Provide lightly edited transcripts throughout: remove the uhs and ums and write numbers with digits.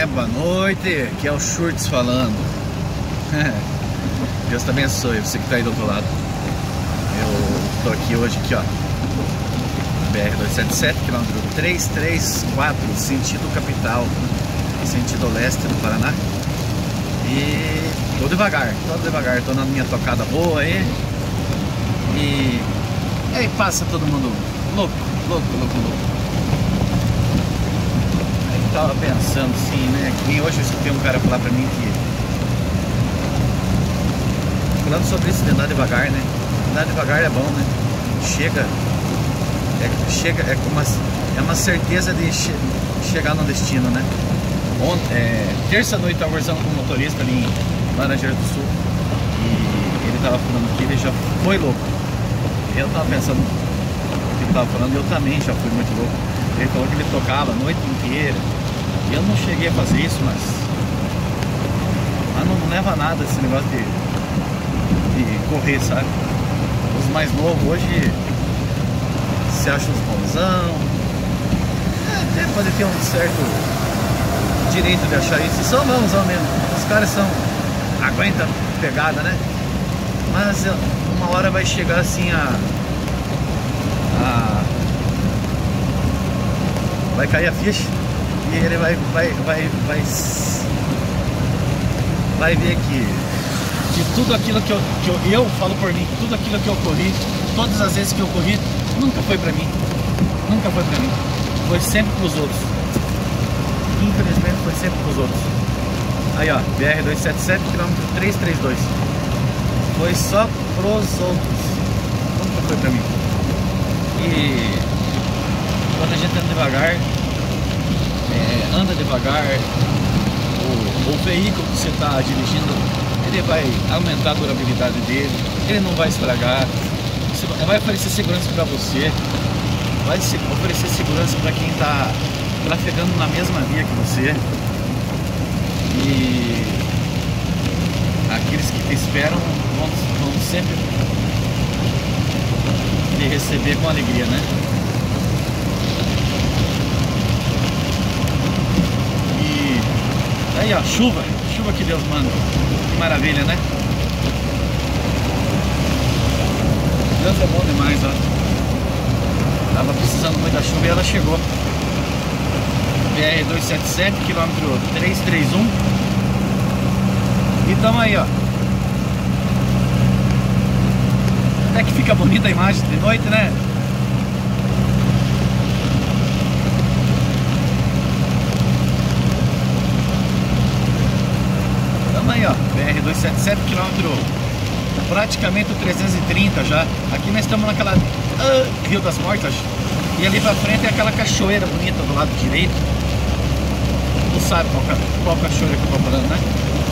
Boa noite, aqui é o Schurtz falando. Deus te abençoe, você que tá aí do outro lado. Eu tô aqui hoje, aqui ó, BR-277, quilômetro 334, sentido capital, sentido leste do Paraná. E tô devagar, tô na minha tocada boa aí. E aí passa todo mundo louco. Aí tava pensando assim, né, que hoje eu escutei um cara falar pra mim que, falando sobre isso de andar devagar, né, andar devagar é bom, né, chega, é uma certeza de chegar no destino, né. Terça noite eu tava conversando com um motorista ali em Laranjeiras do Sul e ele tava falando que ele já foi louco. Eu tava pensando o que ele tava falando, eu também já fui muito louco. Ele falou que ele tocava a noite inteira. Eu não cheguei a fazer isso, mas não leva a nada esse negócio de correr, sabe? Os mais novos hoje se acham uns bonzão, até pode ter um certo direito de achar isso. São bonzão mesmo. Os caras aguentam a pegada, né? Mas uma hora vai chegar assim vai cair a ficha e ele vai ver que tudo aquilo que eu falo por mim, tudo aquilo que eu corri, todas as vezes que eu corri, nunca foi pra mim, foi sempre pros outros. Infelizmente foi sempre pros outros. Aí ó, BR-277, quilômetro 332. Foi só pros outros, nunca foi pra mim. E quando a gente anda devagar, o veículo que você está dirigindo, ele vai aumentar a durabilidade dele, ele não vai estragar, vai oferecer segurança para você, vai oferecer segurança para quem está trafegando na mesma via que você. E aqueles que te esperam vão sempre te receber com alegria, né? E aí ó, chuva que Deus manda, que maravilha, né? Deus é bom demais, ó. Tava precisando muito da chuva e ela chegou. BR-277, quilômetro 331. E tamo aí, ó. Até que fica bonita a imagem de noite, né? Tamo aí, ó. BR-277, quilômetro praticamente o 330 já. Aqui nós estamos naquela Rio das Mortas. E ali pra frente é aquela cachoeira bonita do lado direito. Tu sabe qual cachoeira que eu tô falando, né?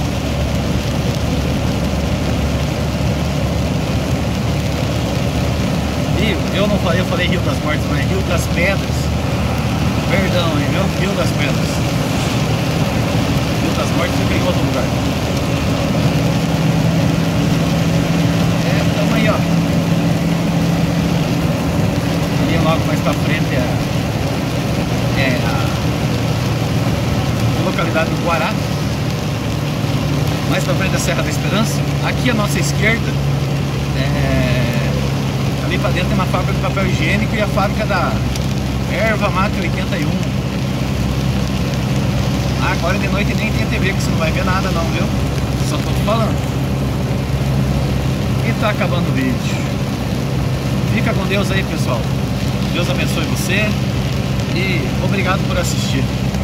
Eu falei Rio das Mortes, mas Rio das Pedras. Perdão, hein, viu? Rio das Pedras. Rio das Mortes fica em outro lugar. Tamo aí, ó. Ali logo mais pra frente é a localidade do Guará. Mais pra frente da Serra da Esperança. Aqui à nossa esquerda ali pra dentro tem uma fábrica de papel higiênico e a fábrica da Erva Mate 81. Agora de noite nem tem TV, que você não vai ver nada não, viu? Só tô falando. E tá acabando o vídeo. Fica com Deus aí, pessoal. Deus abençoe você e obrigado por assistir.